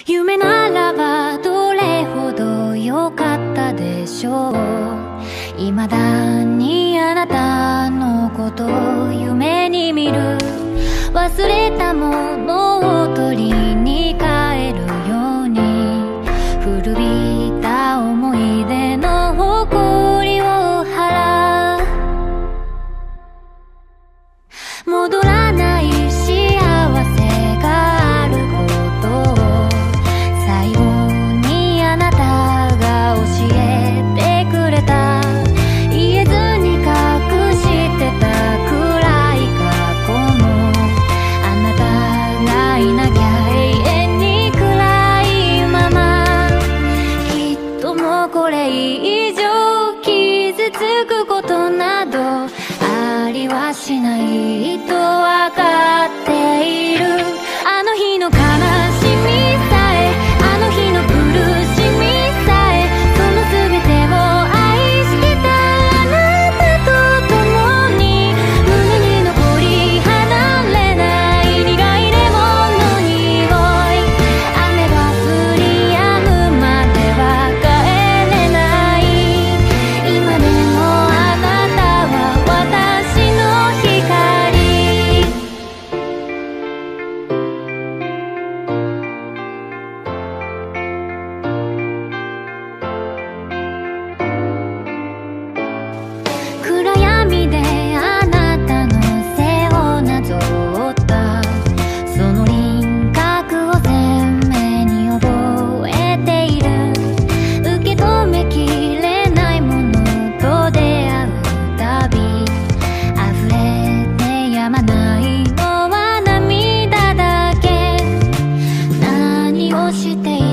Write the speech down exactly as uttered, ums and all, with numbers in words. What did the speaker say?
夢ならばどれほど良かったでしょう。未だにあなたのことを夢に見る。忘れたものを取りに帰るように、古びた思い出の誇りを払う。戻らない幸せがあることを最後にあなたが教えてくれた。言えずに隠してた暗い過去も、あなたがいなきゃ永遠に暗いまま。きっともうこれ以上傷つくことなどありはしないとわかっている。あの日の悲しみさえ、あの日の苦しみさえ、その全てを愛してたあなたと共に、胸に残り離れない苦いレモンの匂い。雨が降り止むまでは帰れない。今でもあなたは私の光。暗闇であなたの背をなぞったその輪郭を鮮明に覚えている。受け止めきれないものと出会うたび、溢れてやまないのは涙だけ。何をしてい